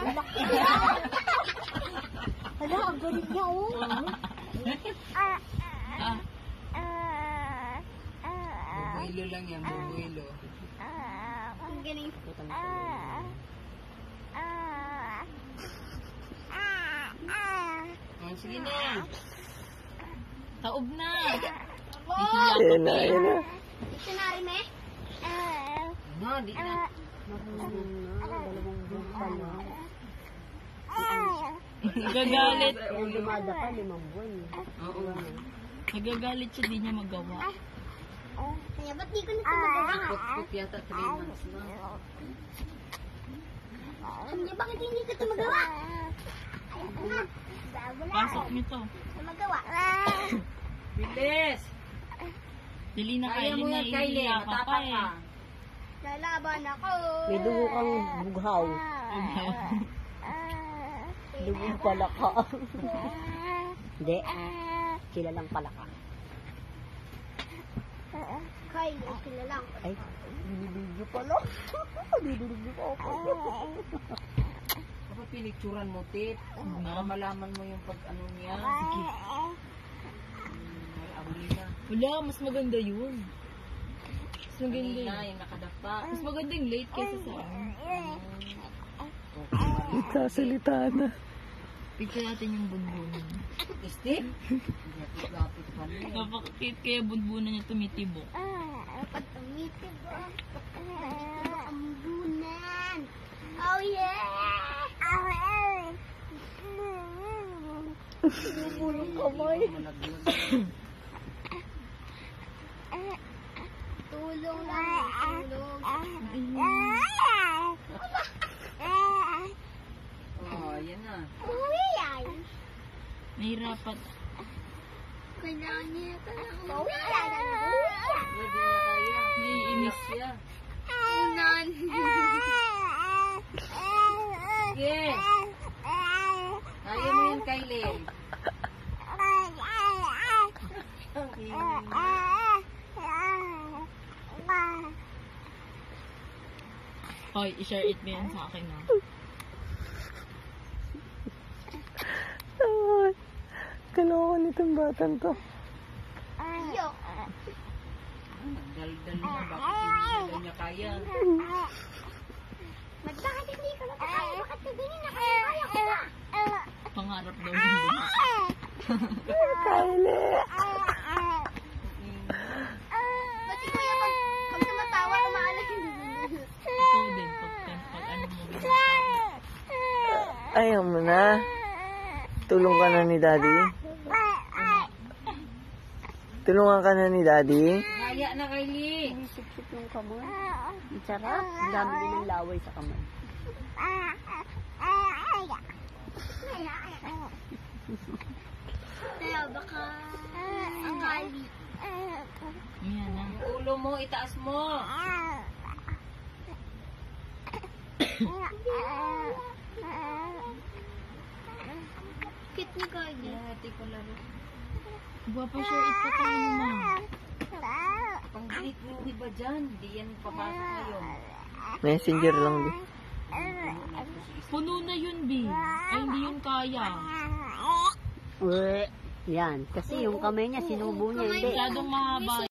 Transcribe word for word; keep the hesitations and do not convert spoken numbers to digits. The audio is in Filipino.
Hala, ang galing niya, oh. Bubuelo lang yan, bubuelo. Ang galing. Oh, sige na. Taob na. Ayan na, ayan na. Ito na rin, eh. No, di na. Nagagalit. Yung lumada pa, limang buwan. Oo. Nagagalit siya, di niya magawa. Kaya ba't di ko na ito magawa? Kot-kot yata three months na. Kanya, bakit hindi ko ito magawa? Ayoko na. Bago na. Pasok nito. Ito magawa. Bilis! Dili na Kaya Kylie mo na yan, Kylie. iiyak ka pa Matapang eh. ka. Lalaban ako. May dugo kang bughaw. Dugo pala ka. Hindi. Kilalang pala ka. Kay, sila lang. Ay, binibidyo pala. Binibidyo pa ako. Kapag pinicturan mo, Tit, para malaman mo yung pag-ano niya. Sige. Ay, Aulina. Wala, mas maganda yun. Mas maganda Kanina, yun. yung nakadapa. Mas maganda yung late kaysa sa ano. Sasalita na. Picture natin yung bunbunan. Steve? Lapit-lapit pa niya. Napakakit kaya bunbunan niya tumitibok. Dapat tumitib ako. Ang bunan. Oh, yeah! Oh, yeah! Bulong kamay. Tulong lang. Tulong. Oh, yan na. Uy, ay. Nahirapat. Kailangan niya ito lang. Uy, ay. Uy, ay. Hindi niya kaya. Naiinis siya. Unan. Sige. Kaya mo yan, Kylie. Hoy, i-share it mo yan sa akin ha. Ay, kaloka nitong batang to. Ayok. Nagdaldal na. Bakit hindi daw niya kaya? Bakit hindi ko na kaya? Bakit hindi na kaya? Kaya ko na. Pangarap daw yun. Kylie! Ba't si Kuya pag, pag tumatawa, umaalas yung Ikaw din, pag, pag ano mo ginagawa. Ayaw mo na. Tulong ka na ni Daddy. Tulungan ka na ni Daddy. Kaya na, Kylie. Sip-sip ng kamay. Ang sarap. Ang dami din ng laway sa kamay. Kaya baka ang kali. Yan na. Yung ulo mo, itaas mo. Kit ni Kali. Hati ko laro. Guwapa, share it pa tayo naman. Pang-delete mo yung iba dyan. Di yan papasok ngayon. Messenger lang din. Puno na yun, B. Ay, hindi yun kaya. Uwe. Yan. Kasi yung kamay niya, sinubo niya. Hindi. Masyadong mahaba.